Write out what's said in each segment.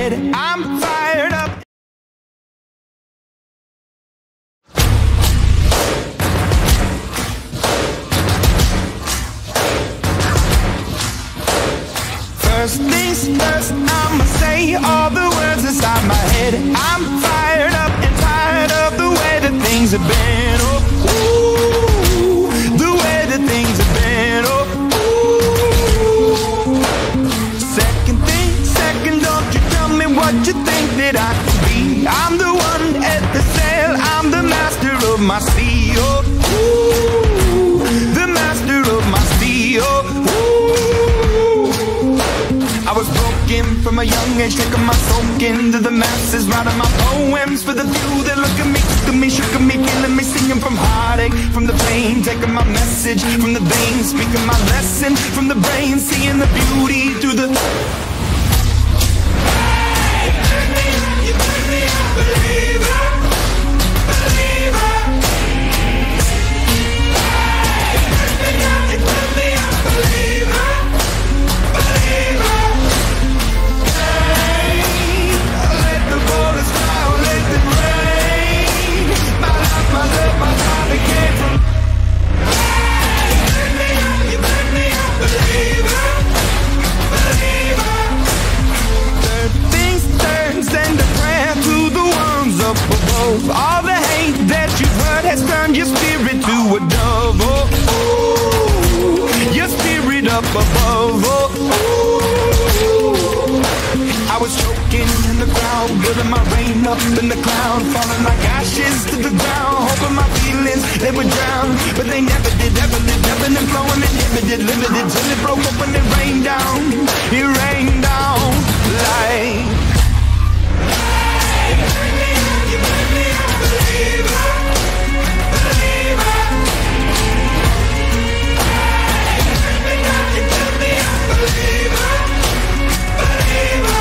head. I'm fired up. First things first, I'ma say all the words inside my head. I'm fired up and tired of the way that things have been. Oh, ooh, the way that things have been. Oh, ooh. Second thing, second, don't you tell me what you think that I could be. I'm the one at the sail, I'm the master of my sea. Oh, ooh, the master of my sea. Oh, ooh. I was broken from a young age, taking my soak into the masses, writing my poems for the few that look at me, took at me, shook at me, feeling me, singing from heartache, from the pain, taking my message from the veins, speaking my lesson from the brain, seeing the beauty through the... Hey, you turn me on, believer, believer. Hey, you turn me on, believer, believer. My love, my heart became from. Hey, you burn me up, believer, believer. Third things turns and a prayer to the ones up above. All the hate that you've heard has turned your spirit to a dove. Oh, ooh, your spirit up above. Oh, ooh. I was choking in the crowd, building my rain up in the cloud, falling like ashes to the ground, hoping my feelings, they would drown, but they never did, ever did, ebbing and flowing, inhibited, limited, till it broke up and it rained down, like... Hey, you make me a believer, believer. Hey, you turn me a believer, believer.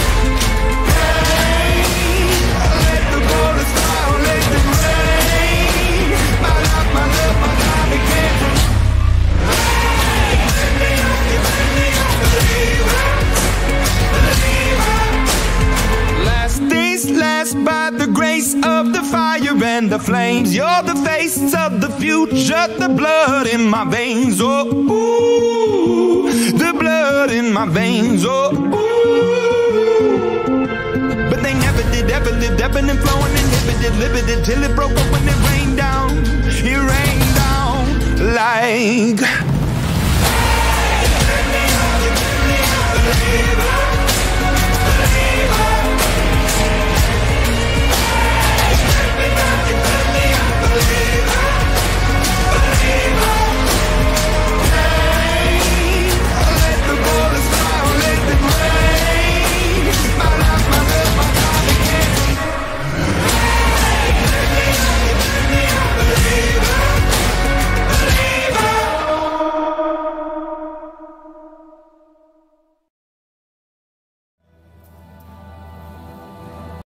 By the grace of the fire and the flames, you're the face of the future, the blood in my veins. Oh, ooh, the blood in my veins. Oh, ooh. But they never did, ever lived, ebbing and flowing, inhibited, limited, till it broke up when it rained down. It rained down like...